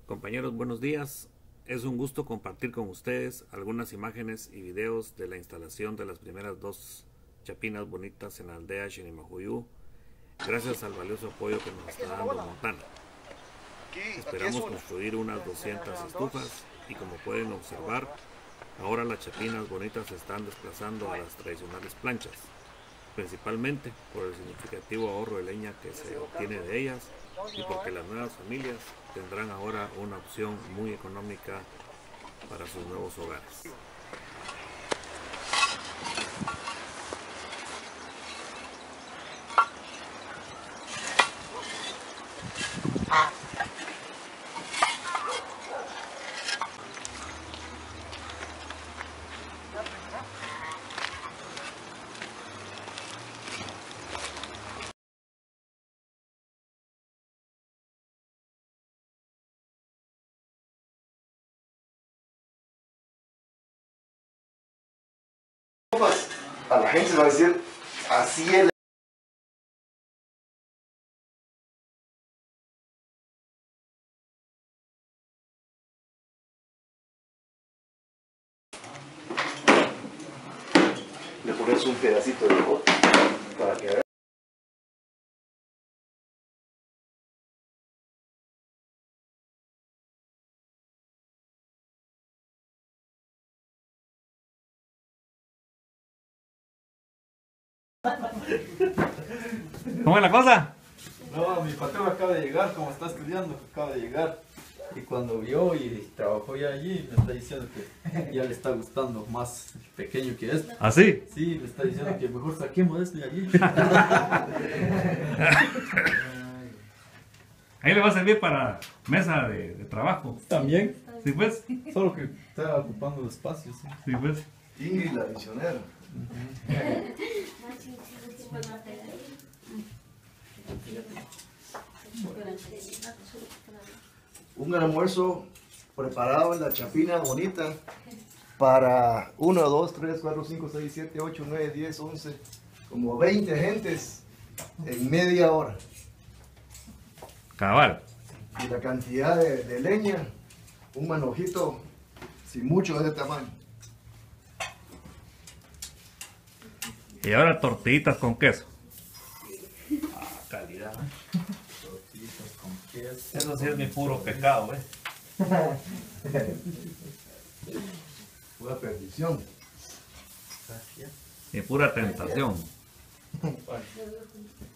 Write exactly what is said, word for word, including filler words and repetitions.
Compañeros, buenos días. Es un gusto compartir con ustedes algunas imágenes y videos de la instalación de las primeras dos chapinas bonitas en la aldea Xinimajuyú, gracias al valioso apoyo que nos está dando Montana. Esperamos construir unas doscientas estufas y, como pueden observar, ahora las chapinas bonitas se están desplazando a las tradicionales planchas, principalmente por el significativo ahorro de leña que se obtiene de ellas y porque las nuevas familias tendrán ahora una opción muy económica para sus nuevos hogares. A la gente se va a decir, así es. Le pones un pedacito de bot para que vea. ¿Cómo es la cosa? No, mi patrón acaba de llegar, como está estudiando, acaba de llegar. Y cuando vio y trabajó ya allí, me está diciendo que ya le está gustando más pequeño que este. ¿Ah, sí? Sí, me está diciendo que mejor saquemos esto de allí. Ahí le va a servir para mesa de, de trabajo. También, ¿Sí pues? solo que está ocupando espacio. Sí. Sí pues. Y la misionera. Un almuerzo preparado en la chapina bonita para uno, dos, tres, cuatro, cinco, seis, siete, ocho, nueve, diez, once, como veinte gentes en media hora. Cabal. Y la cantidad de, de leña, un manojito sin mucho de este tamaño. Y ahora tortillitas con queso. Ah, calidad. Tortillitas con queso. Eso sí es mi puro pecado, ¿eh? Pura perdición. Mi pura tentación.